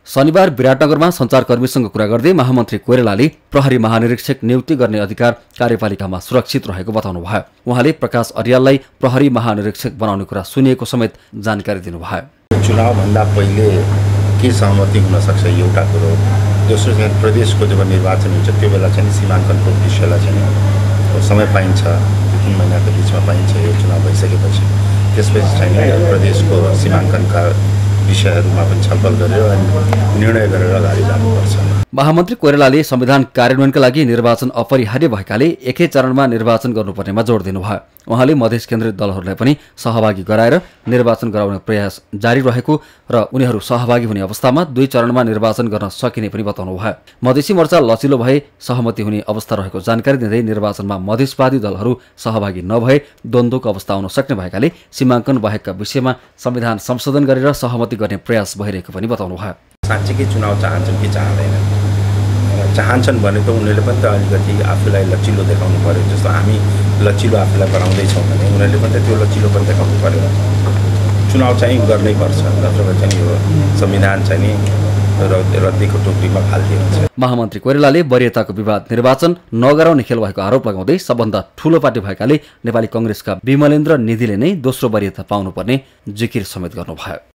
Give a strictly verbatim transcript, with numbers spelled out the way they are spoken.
शनिबार विराटनगरमा सञ्चारकर्मीसँग कुरा गर्दै महामन्त्री कोइरालाले प्रहरी महानिरीक्षक नियुक्ति गर्ने अधिकार कार्यपालिकामा सुरक्षित रहेको बताउनुभयो। उहाँले प्रकाश अर्याललाई प्रहरी महानिरीक्षक बनाउने कुरा सुनिएको समेत जानकारी दिनुभयो। चुनावभन्दा पहिले के सहमति हुन सक्छ एउटा कुरो, दोस्रो चाहिँ प्रदेशको जब निर्वाचन हुन्छ त्यो बेला चाहिँ सीमाङ्कनको विषयलाई चाहिँ समय पाइन्छ, तीन महिनाको बिचमा पाइन्छ यो चुनाव भइसकेपछि। त्यसपछि चाहिँ प्रदेशको सीमाङ्कनका विषयहरूमा पनि छलफल गरेर निर्णय गरेर अगाडि जानुपर्छ। महामन्त्री कोइरालाले संविधान कार्यान्वयनका लागि निर्वाचन अपरिहार्य भएकाले एकै चरणमा निर्वाचन गर्नुपर्नेमा जोड दिनुभयो। उहाँले मधेस केन्द्रित दलहरूलाई पनि सहभागी गराएर निर्वाचन गराउने प्रयास जारी रहेको र उनीहरू सहभागी हुने अवस्थामा दुई चरणमा निर्वाचन गर्न सकिने पनि बताउनुभयो। मधेसी मोर्चा लचिलो भए सहमति हुने अवस्था रहेको जानकारी दिँदै निर्वाचनमा मधेसवादी दलहरू सहभागी नभए द्वन्द्वको अवस्था आउन सक्ने भएकाले सीमाङ्कन बाहेकका विषयमा संविधान संशोधन गरेर सहमति गर्ने प्रयास भइरहेको पनि बताउनुभयो। साँच्चीकै चुनाव चाहन्छन् कि चाहँदैनन्, चाहन्छन् भने त उनीहरूले पनि त अलिकति आफूलाई लचिलो देखाउनु पर्यो। जस्तो हामी लचिलो आफूलाई बनाउँदैछौँ भने उनीहरूले पनि त त्यो लचिलो पनि देखाउनु पर्यो। चुनाव चाहिँ गर्नै पर्छ, नत्र चाहिँ यो संविधान चाहिँ नि रद्दीको टोकरीमा फाल्दिन्छ। महामन्त्री कोइरालाले वरियताको विवाद निर्वाचन नगराउने खेल भएको आरोप लगाउँदै सबभन्दा ठूलो पार्टी भएकाले नेपाली कांग्रेसका विमलेन्द्र निधिले नै दोस्रो वरियता पाउनुपर्ने जिकिर समेत गर्नुभयो।